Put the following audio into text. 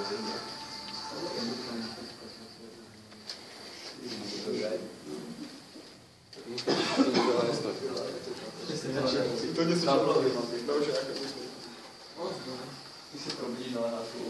To něco šlo. Ty si probudí na nátu.